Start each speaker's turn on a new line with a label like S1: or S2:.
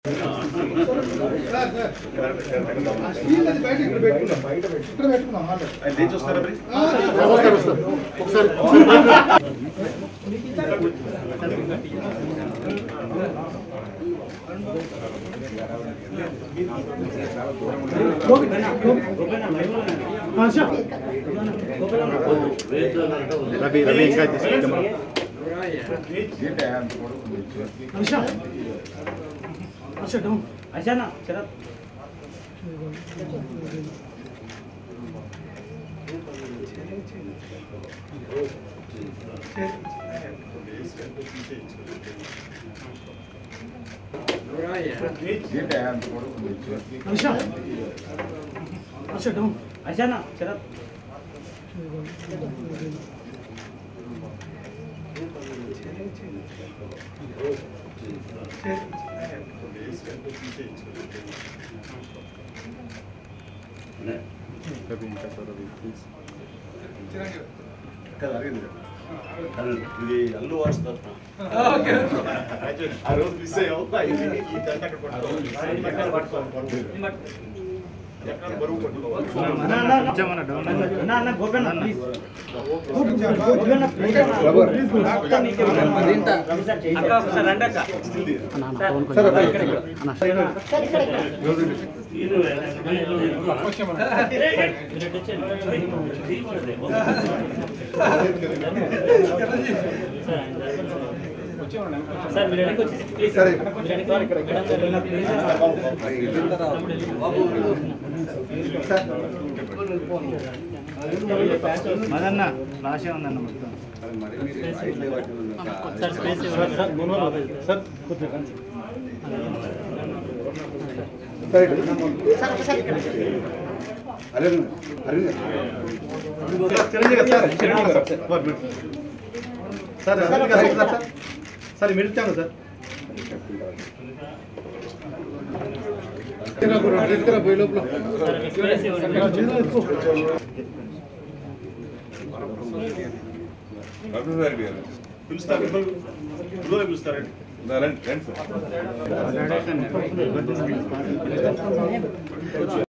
S1: రవి ఇంకా తీసుకుంటామా
S2: ఇది అల్లు వస్తారు ఆ రోజు మిస్ అయ్యావు బరువు
S3: సార్ మీరు వెనక్కి వచ్చేసి ప్లీజ్ సార్
S1: మదన్న రాశి ఉందన్న మొత్తం
S3: సార్ స్పేస్ సార్
S1: సార్ మిడుతాను సార్ పోయి లోపల
S2: పిలుస్తారు పిలుస్తారండి